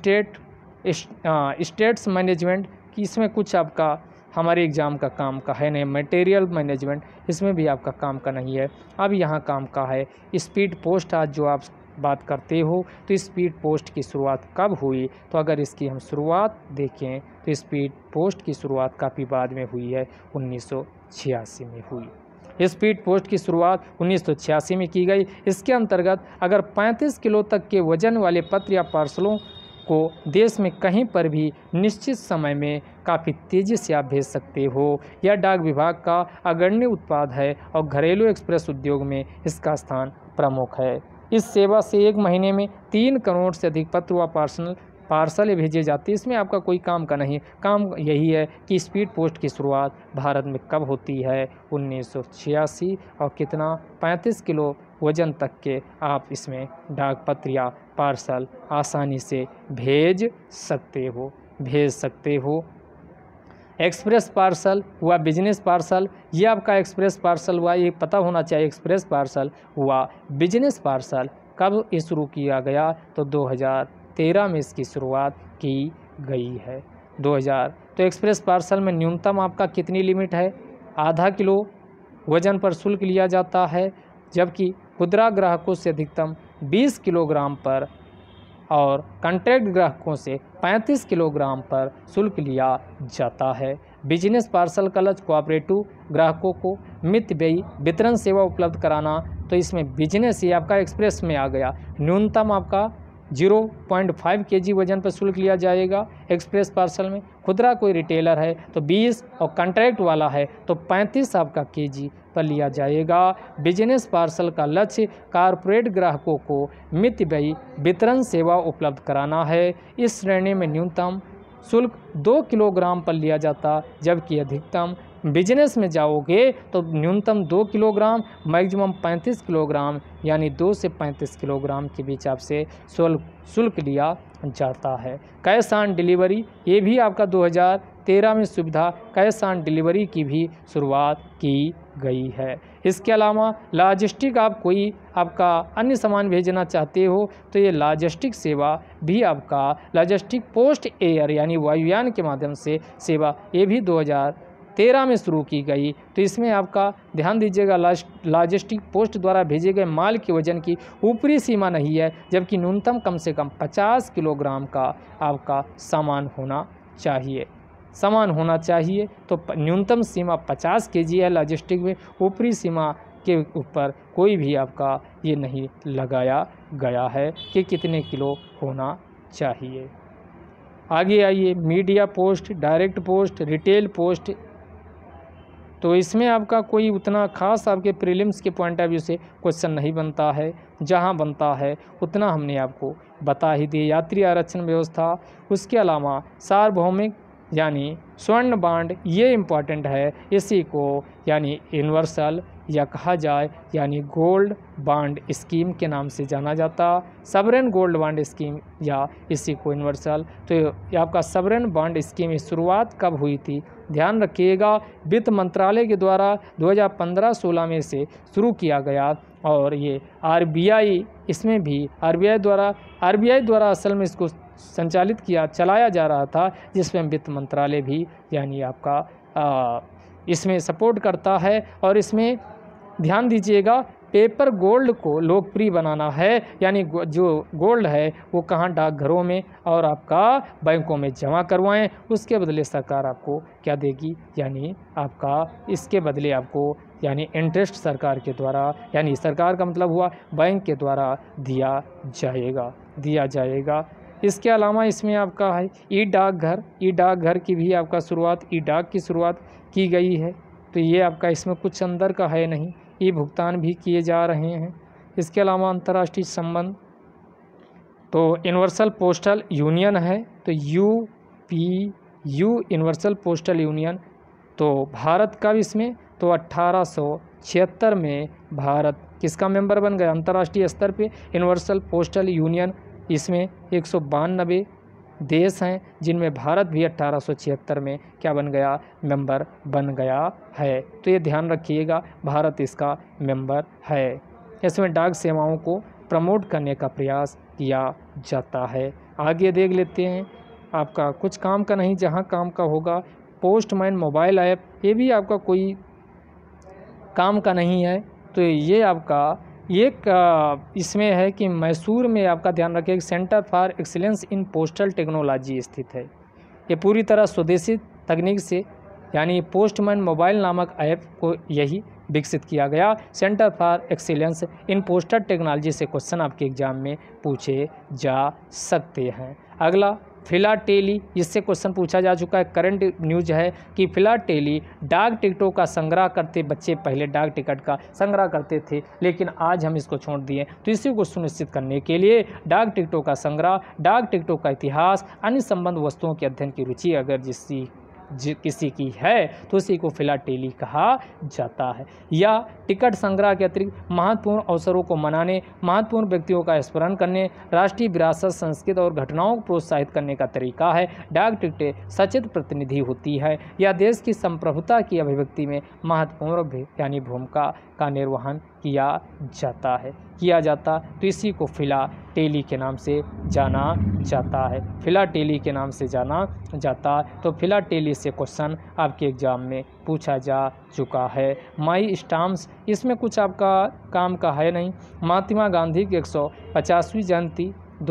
स्टेट्स मैनेजमेंट की, इसमें कुछ आपका हमारे एग्ज़ाम का काम का है नहीं। मटेरियल मैनेजमेंट इसमें भी आपका काम का नहीं है। अब यहाँ काम का है स्पीड पोस्ट। आज जो आप बात करते हो, तो स्पीड पोस्ट की शुरुआत कब हुई? तो अगर इसकी हम शुरुआत देखें तो स्पीड पोस्ट की शुरुआत काफ़ी बाद में हुई है, 1986 में हुई। स्पीड पोस्ट की शुरुआत 1986 में की गई। इसके अंतर्गत अगर 35 किलो तक के वजन वाले पत्र या पार्सलों को देश में कहीं पर भी निश्चित समय में काफ़ी तेज़ी से आप भेज सकते हो। यह डाक विभाग का अग्रणी उत्पाद है और घरेलू एक्सप्रेस उद्योग में इसका स्थान प्रमुख है। इस सेवा से एक महीने में 3 करोड़ से अधिक पत्र व पार्सल भेजे जाते हैं। इसमें आपका कोई काम का नहीं, काम यही है कि स्पीड पोस्ट की शुरुआत भारत में कब होती है, 1986, और कितना 35 किलो वजन तक के आप इसमें डाक पत्र या पार्सल आसानी से भेज सकते हो। एक्सप्रेस पार्सल हुआ, बिजनेस पार्सल, ये आपका एक्सप्रेस पार्सल हुआ, ये पता होना चाहिए। एक्सप्रेस पार्सल हुआ, बिजनेस पार्सल कब ये शुरू किया गया? तो 2013 में इसकी शुरुआत की गई है। 2000। तो एक्सप्रेस पार्सल में न्यूनतम आपका कितनी लिमिट है? आधा किलो वजन पर शुल्क लिया जाता है, जबकि खुदरा ग्राहकों से अधिकतम 20 किलोग्राम पर और कॉन्ट्रैक्ट ग्राहकों से 35 किलोग्राम पर शुल्क लिया जाता है। बिजनेस पार्सल का लक्ष्य कोऑपरेटिव ग्राहकों को मित व्ययी वितरण सेवा उपलब्ध कराना। तो इसमें बिजनेस ये आपका एक्सप्रेस में आ गया। न्यूनतम आपका 0.5 kg वजन पर शुल्क लिया जाएगा एक्सप्रेस पार्सल में। खुदरा कोई रिटेलर है तो 20 और कॉन्ट्रैक्ट वाला है तो 35 आपका kg पर लिया जाएगा। बिजनेस पार्सल का लक्ष्य कारपोरेट ग्राहकों को मित व्ययी वितरण सेवा उपलब्ध कराना है। इस श्रेणी में न्यूनतम शुल्क 2 किलोग्राम पर लिया जाता, जबकि अधिकतम बिजनेस में जाओगे तो न्यूनतम 2 किलोग्राम, मैक्सिमम 35 किलोग्राम, यानी 2 से 35 किलोग्राम के बीच आपसे शुल्क लिया जाता है। कैश ऑन डिलीवरी, ये भी आपका 2013 में सुविधा कैश ऑन डिलीवरी की भी शुरुआत की गई है। इसके अलावा लॉजिस्टिक, आप कोई आपका अन्य सामान भेजना चाहते हो तो ये लॉजिस्टिक सेवा भी आपका लॉजिस्टिक पोस्ट एयर यानी वायुयान के माध्यम से सेवा, ये भी 2013 में शुरू की गई। तो इसमें आपका ध्यान दीजिएगा, लॉजिस्टिक पोस्ट द्वारा भेजे गए माल के वजन की ऊपरी सीमा नहीं है, जबकि न्यूनतम कम से कम 50 किलोग्राम का आपका सामान होना चाहिए। तो न्यूनतम सीमा 50 kg है लॉजिस्टिक में, ऊपरी सीमा के ऊपर कोई भी आपका ये नहीं लगाया गया है कि कितने किलो होना चाहिए। आगे आइए, media post, direct post, retail post. तो इसमें आपका कोई उतना खास आपके प्रीलिम्स के पॉइंट ऑफ व्यू से क्वेश्चन नहीं बनता है, जहां बनता है उतना हमने आपको बता ही दिया। यात्री आरक्षण व्यवस्था, उसके अलावा सार्वभौमिक यानी स्वर्ण बांड, ये इम्पॉर्टेंट है, इसी को यानी यूनिवर्सल या कहा जाए यानी गोल्ड बांड स्कीम के नाम से जाना जाता, सवरेन गोल्ड बांड स्कीम या इसी को यूनिवर्सल। तो ये आपका सवरेन बांड स्कीम की शुरुआत कब हुई थी, ध्यान रखिएगा, वित्त मंत्रालय के द्वारा 2015-16 में से शुरू किया गया। और ये आरबीआई, इसमें भी आरबीआई द्वारा असल में इसको संचालित चलाया जा रहा था, जिसमें वित्त मंत्रालय भी यानी आपका इसमें सपोर्ट करता है। और इसमें ध्यान दीजिएगा, पेपर गोल्ड को लोकप्रिय बनाना है, यानी जो गोल्ड है वो कहाँ, डाकघरों में और आपका बैंकों में जमा करवाएं, उसके बदले सरकार आपको क्या देगी, यानी आपका इसके बदले आपको यानी इंटरेस्ट सरकार के द्वारा, यानी सरकार का मतलब हुआ बैंक के द्वारा दिया जाएगा। इसके अलावा इसमें आपका है ई डाकघर की भी आपका शुरुआत, ई डाक की शुरुआत की गई है। तो ये आपका इसमें कुछ अंदर का है नहीं, ई भुगतान भी किए जा रहे हैं। इसके अलावा अंतर्राष्ट्रीय संबंध, तो यूनिवर्सल पोस्टल यूनियन है, तो यूपीयू यूनिवर्सल पोस्टल यूनियन, तो भारत का भी इसमें तो 1876 में भारत किसका मेंबर बन गया अंतर्राष्ट्रीय स्तर पे, यूनिवर्सल पोस्टल यूनियन। इसमें 192 देश हैं, जिनमें भारत भी 1876 में क्या बन गया, मेंबर बन गया है। तो ये ध्यान रखिएगा, भारत इसका मेंबर है। इसमें डाक सेवाओं को प्रमोट करने का प्रयास किया जाता है। आगे देख लेते हैं, आपका कुछ काम का नहीं, जहां काम का होगा। पोस्टमैन मोबाइल ऐप, ये भी आपका कोई काम का नहीं है। तो ये आपका इसमें है कि मैसूर में आपका ध्यान रखिए, centre for excellence in postal technology स्थित है। ये पूरी तरह स्वदेशी तकनीक से यानी पोस्टमैन मोबाइल नामक ऐप को यही विकसित किया गया। Centre for excellence in postal technology से क्वेश्चन आपके एग्जाम में पूछे जा सकते हैं। अगला फिलाटेली, इससे क्वेश्चन पूछा जा चुका है, करंट न्यूज है कि फिलाटेली डाक टिकटों का संग्रह करते, बच्चे पहले डाक टिकट का संग्रह करते थे, लेकिन आज हम इसको छोड़ दिए। तो इसी को सुनिश्चित करने के लिए डाक टिकटों का संग्रह, डाक टिकटों का इतिहास, अन्य संबंध वस्तुओं के अध्ययन की रुचि अगर किसी की है तो उसी को फिलाटेली कहा जाता है। या टिकट संग्रह के अतिरिक्त महत्वपूर्ण अवसरों को मनाने, महत्वपूर्ण व्यक्तियों का स्मरण करने, राष्ट्रीय विरासत, संस्कृति और घटनाओं को प्रोत्साहित करने का तरीका है। डाक टिकटें सचेत प्रतिनिधि होती है या देश की संप्रभुता की अभिव्यक्ति में महत्वपूर्ण यानी भूमिका का निर्वहन किया जाता। तो इसी को फिलाटेली के नाम से जाना जाता है, फिलाटेली के नाम से जाना जाता। तो फिलाटेली से क्वेश्चन आपके एग्जाम में पूछा जा चुका है। माई स्टाम्प्स, इसमें कुछ आपका काम का है नहीं। महात्मा गांधी की 150वीं जयंती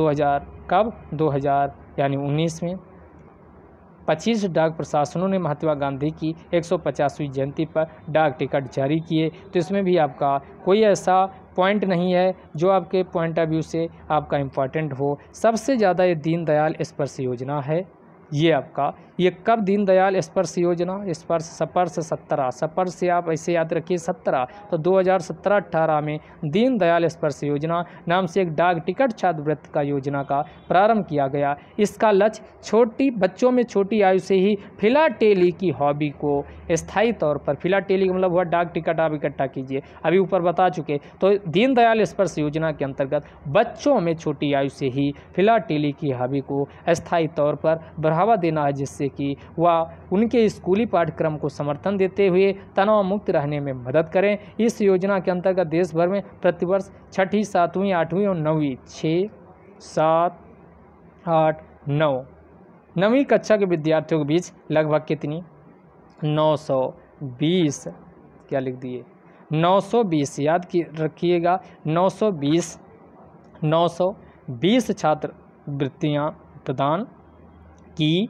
2000 यानी 19 में 25 डाक प्रशासनों ने महात्मा गांधी की 150वीं जयंती पर डाक टिकट जारी किए। तो इसमें भी आपका कोई ऐसा पॉइंट नहीं है जो आपके पॉइंट ऑफ व्यू से आपका इम्पॉर्टेंट हो। सबसे ज़्यादा ये दीनदयाल स्पर्श योजना है। ये कब दीनदयाल स्पर्श योजना, स्पर्श 17, स्पर्श से आप ऐसे याद रखिए 17, तो 2017-18 में दीनदयाल स्पर्श योजना नाम से एक डाक टिकट छात्रवृत्ति का योजना का प्रारंभ किया गया। इसका लक्ष्य बच्चों में छोटी आयु से ही फिलाटेली की हॉबी को स्थायी तौर पर, फिलाटेली का मतलब हुआ डाक टिकट आप इकट्ठा कीजिए, अभी ऊपर बता चुके। तो दीनदयाल स्पर्श योजना के अंतर्गत बच्चों में छोटी आयु से ही फिलाटेली की हॉबी को स्थायी तौर पर बढ़ावा देना है, जिससे कि वह उनके स्कूली पाठ्यक्रम को समर्थन देते हुए तनाव मुक्त रहने में मदद करें। इस योजना के अंतर्गत देश भर में प्रतिवर्ष 6ठी, 7वीं, 8वीं और 9वीं 6, 7, 8, 9वीं कक्षा के विद्यार्थियों के बीच लगभग कितनी 920, क्या लिख दिए 920, याद रखिएगा 920 छात्रवृत्तियाँ प्रदान की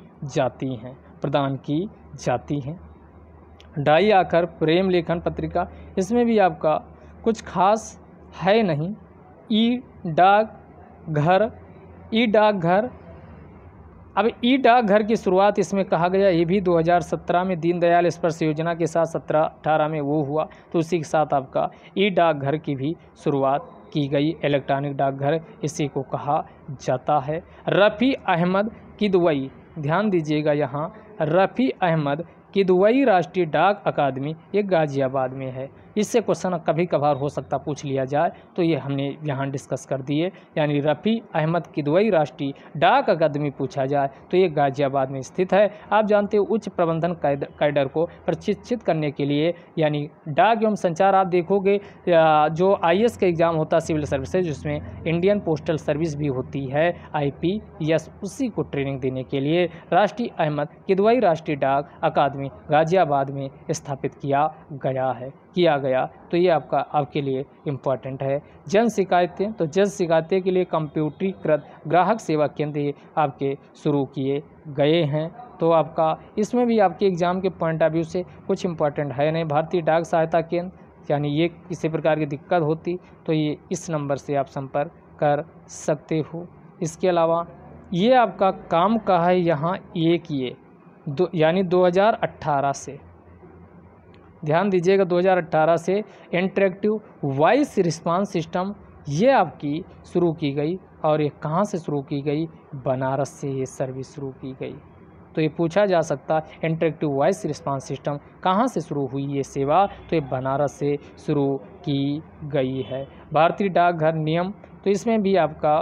जाती हैं। डाई आखर प्रेम लेखन पत्रिका, इसमें भी आपका कुछ खास है नहीं। ई डाकघर, ई डाकघर, अब ई डाकघर की शुरुआत इसमें कहा गया, ये भी 2017 में दीनदयाल स्पर्श योजना के साथ 17-18 में वो हुआ, तो उसी के साथ आपका ई डाकघर की भी शुरुआत की गई। इलेक्ट्रॉनिक डाकघर इसी को कहा जाता है। रफ़ी अहमद किदवई, ध्यान दीजिएगा यहाँ, रफ़ी अहमद किदवई राष्ट्रीय डाक अकादमी ये गाज़ियाबाद में है। इससे क्वेश्चन कभी कभार हो सकता पूछ लिया जाए, तो ये हमने यहाँ डिस्कस कर दिए। यानी रफ़ी अहमद किदवई राष्ट्रीय डाक अकादमी पूछा जाए तो ये गाज़ियाबाद में स्थित है। आप जानते हो उच्च प्रबंधन कैडर को प्रशिक्षित करने के लिए, यानी डाक एवं संचार, आप देखोगे जो IAS का एग्ज़ाम होता है सिविल सर्विसेज, जिसमें इंडियन पोस्टल सर्विस भी होती है IPS, उसी को ट्रेनिंग देने के लिए राष्ट्रीय अहमद किदवई राष्ट्रीय डाक अकादमी गाज़ियाबाद में स्थापित किया गया। तो ये आपके लिए इम्पॉर्टेंट है। जन शिकायतें, तो जन शिकायतें के लिए कंप्यूटरीकृत ग्राहक सेवा केंद्र आपके शुरू किए गए हैं। तो आपका इसमें भी आपके एग्ज़ाम के पॉइंट ऑफ व्यू से कुछ इम्पॉर्टेंट है नहीं। भारतीय डाक सहायता केंद्र, यानी ये किसी प्रकार की दिक्कत होती तो ये इस नंबर से आप संपर्क कर सकते हो। इसके अलावा ये आपका काम का है यहाँ एक ये यानी 2018 से, ध्यान दीजिएगा, 2018 से इंटरेक्टिव वॉइस रिस्पांस सिस्टम ये आपकी शुरू की गई। और ये कहाँ से शुरू की गई? बनारस से ये सर्विस शुरू की गई। तो ये पूछा जा सकता है इंटरेक्टिव वॉइस रिस्पांस सिस्टम कहाँ से शुरू हुई ये सेवा? तो ये बनारस से शुरू की गई है। भारतीय डाकघर नियम, तो इसमें भी आपका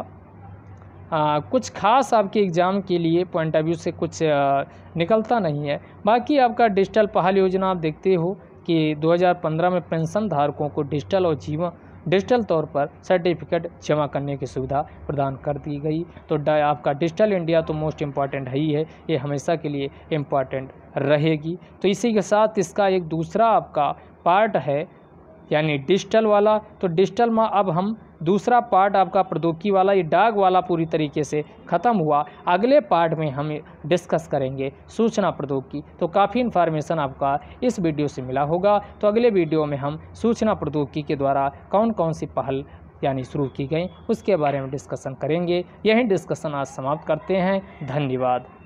कुछ खास आपके एग्ज़ाम के लिए पॉइंट ऑफ व्यू से कुछ निकलता नहीं है। बाकी आपका डिजिटल पहल योजना आप देखते हो कि 2015 में पेंशन धारकों को डिजिटल तौर पर सर्टिफिकेट जमा करने की सुविधा प्रदान कर दी गई। तो आपका डिजिटल इंडिया तो मोस्ट इम्पॉर्टेंट है ही है, ये हमेशा के लिए इम्पॉर्टेंट रहेगी। तो इसी के साथ इसका एक दूसरा आपका पार्ट है, यानी डिजिटल वाला। तो डिजिटल में अब हम दूसरा पार्ट आपका प्रौद्योगिकी वाला, ये डाक वाला पूरी तरीके से ख़त्म हुआ। अगले पार्ट में हम डिस्कस करेंगे सूचना प्रौद्योगिकी। तो काफ़ी इन्फॉर्मेशन आपका इस वीडियो से मिला होगा। तो अगले वीडियो में हम सूचना प्रौद्योगिकी के द्वारा कौन कौन सी पहल यानी शुरू की गई उसके बारे में डिस्कशन करेंगे। यही डिस्कशन आज समाप्त करते हैं। धन्यवाद।